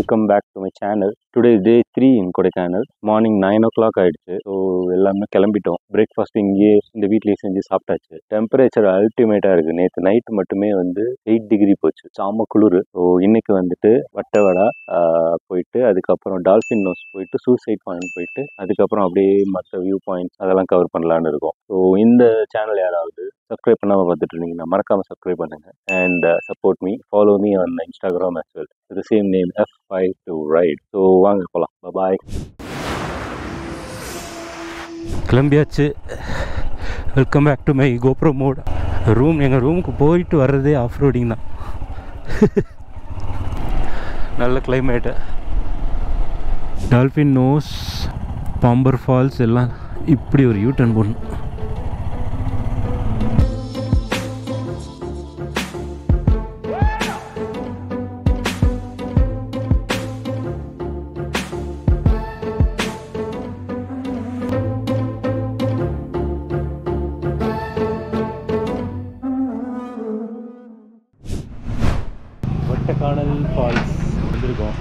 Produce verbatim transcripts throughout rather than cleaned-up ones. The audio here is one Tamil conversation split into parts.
welcome back to my channel. Today is day three in Kodaikanal. Morning nine o'clock ஆயிடுச்சு. ஸோ எல்லாமே கிளம்பிட்டோம். பிரேக்ஃபாஸ்ட் இங்கேயே இந்த வீட்லேயே செஞ்சு சாப்பிட்டாச்சு. டெம்பரேச்சர் அல்டிமேட்டாக இருக்குது. நேற்று நைட் மட்டுமே வந்து எயிட் டிகிரி போச்சு, சாம குளிர். ஸோ இன்னைக்கு வந்துட்டு வட்டவடா போயிட்டு அதுக்கப்புறம் டால்ஃபின் நோஸ் போயிட்டு சூசைட் பாயிண்ட் போயிட்டு அதுக்கப்புறம் அப்படியே மற்ற வியூ பாயிண்ட்ஸ் அதெல்லாம் கவர் பண்ணலான்னு இருக்கோம். ஸோ இந்த சேனல் யாராவது சப்ஸ்கிரைப் பண்ணாமல் பார்த்துட்டு இருந்தீங்கன்னா மறக்காமல் சப்ஸ்கிரைப் பண்ணுங்க and support me, follow me on Instagram as well. The same name F five to ride. So வாங்க போகலாம். பாய். கிளம்பியாச்சு. Welcome back to my GoPro mode. Room எங்கள் ரூமுக்கு போயிட்டு வர்றதே ஆஃப் ரோடிங் தான். நல்ல climate. Dolphin nose, Pambar falls எல்லாம் இப்படி ஒரு யூ டர்ன் போடணும். வட்டக்கானல் ஃபால்ஸ் வந்திருக்கோம்.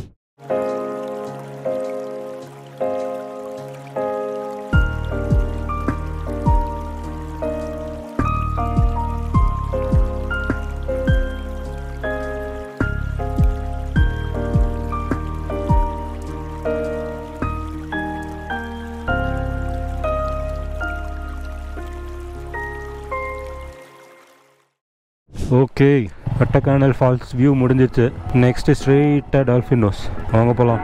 ஓகே, வட்டக்கானல் ஃபால்ஸ் வியூ முடிஞ்சிச்சு. நெக்ஸ்ட் ஸ்ட்ரெயிட்டாக டால்ஃபின் நோஸ். வாங்க போகலாம்.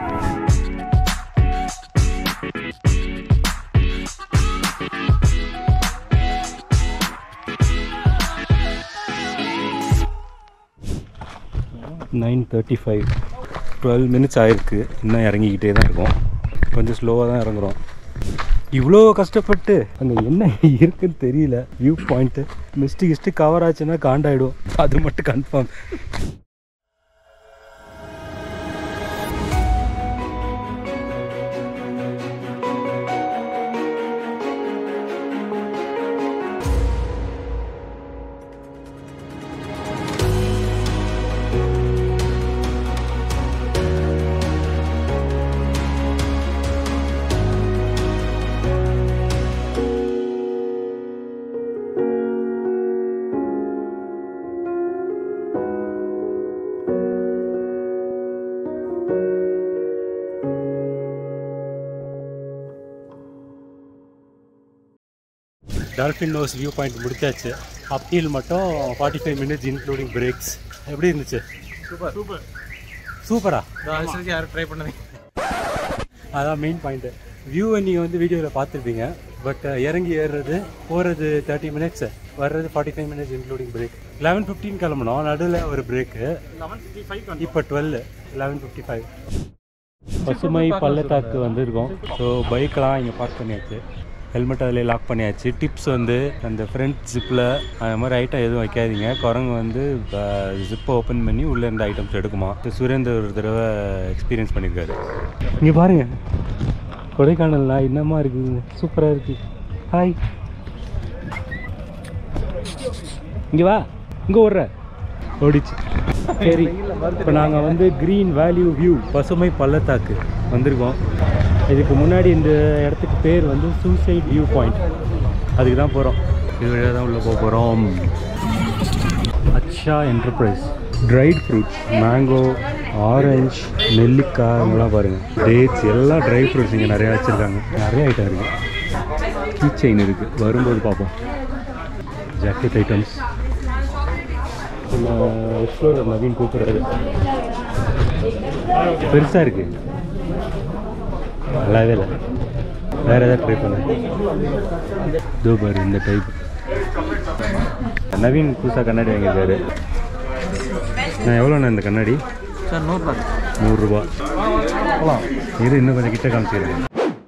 Nine thirty five twelve minutes ஆயிருக்கு. இன்னும் இறங்கிக்கிட்டே தான் இருக்கும். கொஞ்சம் ஸ்லோவாக தான் இறங்குறோம். இவ்வளோ கஷ்டப்பட்டு அங்கே என்ன இருக்குன்னு தெரியல. வியூ பாயிண்ட்டு மிஸ்டு கிஸ்ட்டு கவர் ஆச்சுன்னா காண்டாயிடும். அது மட்டும் confirm. Dolphin nose view point முடிச்சாச்சு. அப்ஹில் மட்டும் forty five minutes including breaks. எப்படி இருந்துச்சு? சூப்பர் சூப்பர் சூப்பரா? யாரும் ட்ரை பண்ணது அதான் மெயின் பாயிண்ட்டு. வியூவை நீங்கள் வந்து வீடியோவில் பார்த்துருப்பீங்க. பட் இறங்கி ஏறுறது போகிறது தேர்ட்டி மினிட்ஸ், வர்றது forty five minutes including break. Eleven fifteen கிளம்பணும், நடுவில் ஒரு பிரேக்கு. இப்போ டுவெல் லெவன் ஃபிஃப்டி ஃபைவ் பசுமை பள்ளத்தாக்கு வந்துருக்கோம். ஸோ பைக்கெலாம் இங்கே பார்க் பண்ணியாச்சு. ஹெல்மெட் அதில் லாக் பண்ணியாச்சு. டிப்ஸ் வந்து அந்த ஃப்ரண்ட் ஜிப்பில் அந்த மாதிரி ஐட்டம் எதுவும் வைக்காதீங்க. குரங்கு வந்து ஜிப்பை ஓப்பன் பண்ணி உள்ளே இருந்த ஐட்டம்ஸ் எடுக்குமா. சுரேந்தர் ஒரு தடவை எக்ஸ்பீரியன்ஸ் பண்ணியிருக்காரு. இங்கே பாருங்கள், கொடைக்கானல்லாம் என்னமா இருக்குதுங்க, சூப்பராக இருக்குது. ஹாய், இங்கே வா, இங்கே ஓடுற ஓடிச்சு. சரி, இப்போ நாங்கள் வந்து க்ரீன் வேல்யூ வியூ பசுமை பள்ளத்தாக்கு வந்திருக்கோம். இதுக்கு முன்னாடி இந்த இடத்துக்கு பேர் வந்து சூசைட் வியூ பாயிண்ட். அதுக்கு தான் போகிறோம். இது வழியாக தான் உள்ளே போக போகிறோம். Achcha enterprise. Dried fruits, mango, orange, நெல்லிக்காய் இதெல்லாம் பாருங்கள். டேட்ஸ், எல்லாம் ட்ரை ஃப்ரூட்ஸ் இங்கே நிறையா வச்சுருக்காங்க. நிறைய ஐட்டம் இருக்குது. கீ செயின் இருக்குது, வரும்போது பார்ப்போம். Jacket items. நம்ம எக்ஸ்ப்ளோரர் நவீன் கூப்பிட்றாரு. பெருசாக இருக்குது, நல்லாவே இல்லை. வேறு எதாவது ட்ரை பண்ண. இதோ பாரு, இந்த டைப். நவீன் புதுசாக கண்ணாடி வாங்கியிருக்காரு. நான் எவ்வளோண்ணா இந்த கண்ணாடி? சார் நூறுரூபா. நூறுரூபா. இது இன்னும் கொஞ்சம் கிட்ட காமிச்சிருக்கேன்.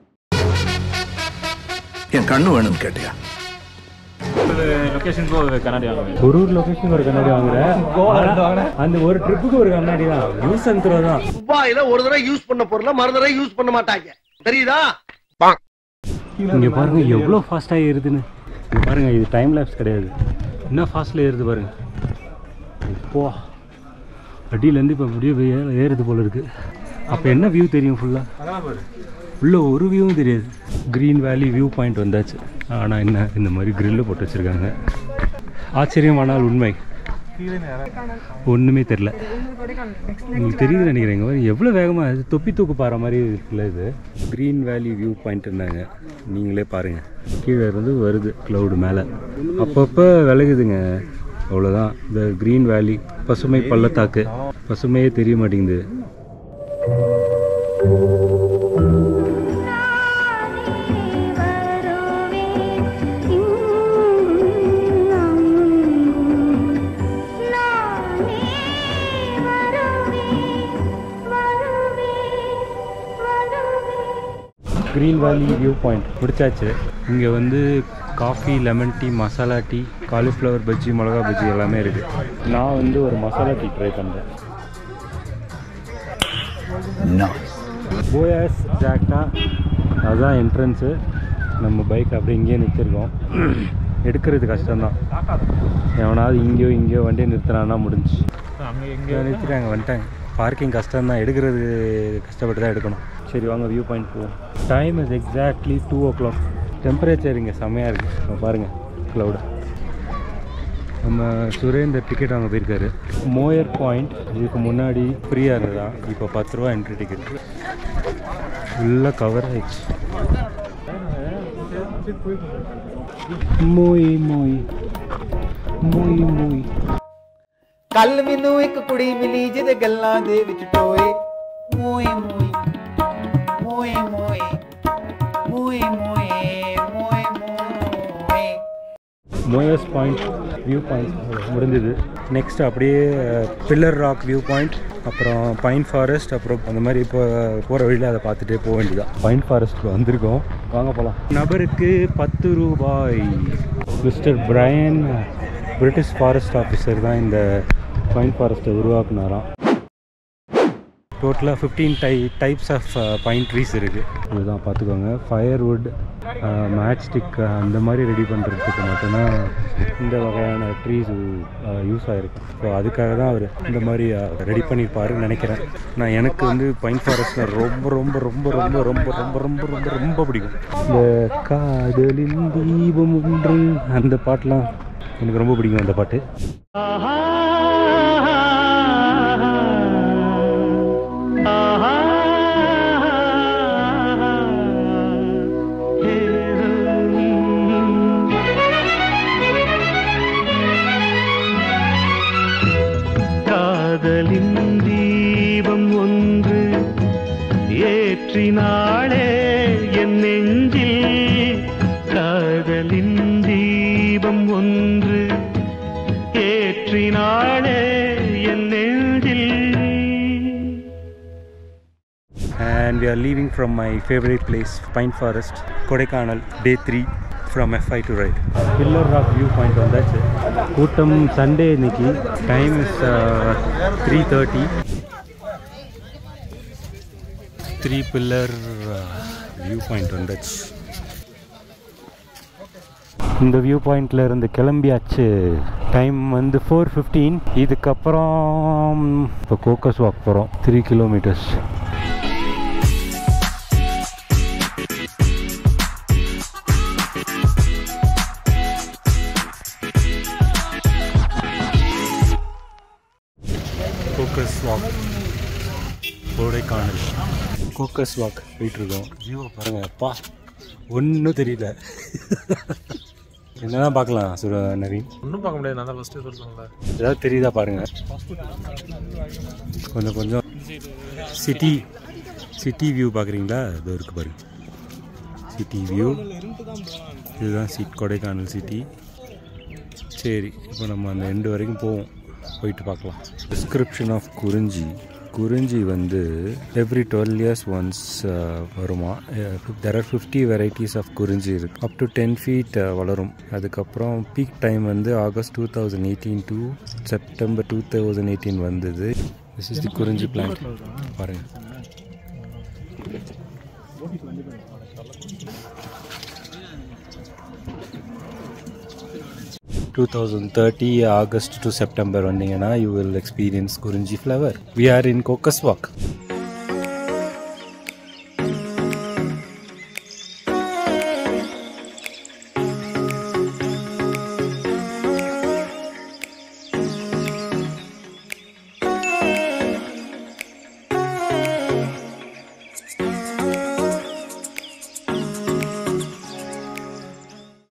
என் கண்ணு வேணும்னு கேட்டியா? லொகேஷனுக்கு ஒரு கண்ணாடி வாங்குறேன். ஒரு ஒரு லொகேஷனுக்கு ஒரு கண்ணாடி வாங்குறேன். அந்த ஒரு ட்ரிப்புக்கு ஒரு கண்ணாடி தான். யூஸ் அண்ட் த்ரோ தான். துபாயில ஒரு தடவை யூஸ் பண்ண பொருளை மறு தடவை யூஸ் பண்ண மாட்டாங்க, தெரியுதா? இங்க பாருங்க எவ்வளோ ஃபாஸ்ட்டாக ஏறுதுன்னு. இங்க பாருங்க, இது டைம் லேப்ஸ் கிடையாது. என்ன ஃபாஸ்ட்டில் ஏறுது பாருங்க. இப்போ அடியிலேருந்து இப்போ அப்படியே ஏறுது போல் இருக்குது. அப்போ என்ன வியூ தெரியும் ஃபுல்லாக? உள்ள ஒரு வியூவும் தெரியாது. க்ரீன் வேலி வியூ பாயிண்ட் வந்தாச்சு. ஆனால் என்ன இந்த மாதிரி கிரில்லு போட்டு வச்சுருக்காங்க. ஆச்சரியமானால் உண்மை ஒன்றுமே தெரில. உங்களுக்கு தெரியுதுன்னு நினைக்கிறேங்க. எவ்வளோ வேகமாக அது தொப்பி தூக்கு பாறை மாதிரி இருக்குல்ல இது. க்ரீன் வேலி வியூ பாயிண்ட்டுன்னாங்க. நீங்களே பாருங்கள். கீழே இருந்து வருது க்ளவுடு மேலே. அப்பப்போ விலகுதுங்க. அவ்வளோதான். இந்த க்ரீன் வேலி பசுமை பள்ளத்தாக்கு. பசுமையே தெரிய மாட்டேங்குது. க்ரீன் வேலி வியூ பாயிண்ட் முடிச்சாச்சு. இங்கே வந்து coffee, lemon tea, masala tea, cauliflower bajji, மிளகா பஜ்ஜி எல்லாமே இருக்குது. நான் வந்து ஒரு மசாலா டீ ட்ரை பண்ணுறேன். போயாஸ் ஜாக்டா அதுதான் என்ட்ரன்ஸு. நம்ம பைக் அப்படியே இங்கேயே நிறுத்திருக்கோம். எடுக்கிறது கஷ்டம்தான். எவனாவது இங்கேயோ இங்கேயோ வண்டியை நிறுத்தினான்னா முடிஞ்சு. அங்கே எங்கேயோ நிறுத்திட்டாங்க, வந்துட்டாங்க. பார்க்கிங் கஷ்டம்தான், எடுக்கிறது கஷ்டப்பட்டு தான் எடுக்கணும். சரி வாங்க வியூ பாயிண்ட் போவோம். Time is exactly two o'clock. Temperature இங்கே செம்மையாக இருக்குது. நம்ம பாருங்கள் க்ளவுடு. நம்ம சுரேந்தர் டிக்கெட் வாங்க போயிருக்காரு. மோயர் பாயிண்ட் இதுக்கு முன்னாடி ஃப்ரீயாக இருந்ததா, இப்போ பத்து ரூபா என்ட்ரி டிக்கெட். ஃபுல்லாக கவர் ஆயிடுச்சு. மோய் மோய் ਮੋਈ ਮੋਈ ਕੱਲ ਮੈਨੂੰ ਇੱਕ ਕੁੜੀ ਮਿਲੀ ਜਿਹਦੇ ਗੱਲਾਂ ਦੇ ਵਿੱਚ ਟੋਏ ਮੋਈ ਮੋਈ ਮੋਈ ਮੋਈ ਮੋਈ ਮੋਈ ਮੋਈ ਮੋਈ மோயஸ் பாயிண்ட் வியூ பாயிண்ட் முடிஞ்சது. நெக்ஸ்ட் அப்படியே பில்லர் ராக் வியூ பாயிண்ட், அப்புறம் பைன் ஃபாரஸ்ட், அப்புறம் அந்த மாதிரி இப்போ போகிற வழியில் அதை பார்த்துட்டே போக வேண்டியதான். பைன் ஃபாரஸ்ட் வந்திருக்கோம், வாங்க போகலாம். நபருக்கு பத்து ரூபாய். Mister Bryant British forest officer தான் இந்த பைன் ஃபாரஸ்ட்டை உருவாக்குனாராம். டோட்டலாக ஃபிஃப்டீன் டை டைப்ஸ் ஆஃப் பைன் ட்ரீஸ் இருக்குது. இதுதான் பார்த்துக்கோங்க. ஃபயர்வுட், மேட்ச் ஸ்டிக் அந்த மாதிரி ரெடி பண்ணுறதுக்கு மட்டும்தான் இந்த வகையான ட்ரீஸ் யூஸ் ஆகிருக்கு. ஸோ அதுக்காக தான் அவர் இந்த மாதிரி ரெடி பண்ணியிருப்பாருன்னு நினைக்கிறேன். நான் எனக்கு வந்து பைன் ஃபாரஸ்ட்னால் ரொம்ப ரொம்ப ரொம்ப ரொம்ப ரொம்ப ரொம்ப ரொம்ப ரொம்ப ரொம்ப பிடிக்கும். இந்த காதலின் தீபம் ஒன்று அந்த பாட்டெலாம் எனக்கு ரொம்ப பிடிக்கும். அந்த பாட்டு காதலின் தீபம் ஒன்று ஏற்றினாளே என் நெஞ்சில், காதலின் தீபம் ஒன்று ஏற்றினாளே என் நெஞ்சில். And we are leaving from my favorite place, Pine Forest, Kodaikanal, day three from F I to ride. Pillar Rock view point வந்தாச்சு. கூட்டம் சண்டே இன்னைக்கு. Time is three thirty. Three pillar view point வந்தாச்சு. இந்த வியூ பாயிண்டில் இருந்து கிளம்பியாச்சு. டைம் வந்து ஃபோர் ஃபிஃப்டீன். இதுக்கப்புறம் இப்போ கோக்கஸ் வாக் போகிறோம், three kilometres. Coaker's walk, Kodaikanal Coaker's walk போயிட்டுருக்கோம். வியூவை பாருங்கள். அப்பா ஒன்றும் தெரியல. என்னதான் பார்க்கலாம் சுர நவீன்? ஒன்றும் பார்க்க முடியாது. நான் தான் ஃபஸ்ட்டு சொல்லுவாங்களா, ஏதாவது தெரியுதா பாருங்கள். கொஞ்சம் கொஞ்சம் சிட்டி சிட்டி வியூ பார்க்குறீங்களா? இது இருக்குது பாருங்க, சிட்டி வியூ. இதுதான் சிட் கொடைக்கானல் சிட்டி. சரி, இப்போ நம்ம அந்த எண்டு வரைக்கும் போவோம், போயிட்டு பார்க்கலாம். Description of Kurinji. குறிஞ்சி வந்து எவ்ரி டுவெல் இயர்ஸ் ஒன்ஸ் வருமா. There are fifty varieties of Kurinji இருக்குது. அப் டு டென் ஃபீட் வளரும். அதுக்கப்புறம் பீக் டைம் வந்து August two thousand eighteen to September two thousand eighteen வந்தது. This is the Kurinji plant. பாருங்கள். Two thousand thirty August to September வந்தீங்கன்னா you will experience Kurinji flower. We are in Coaker's walk.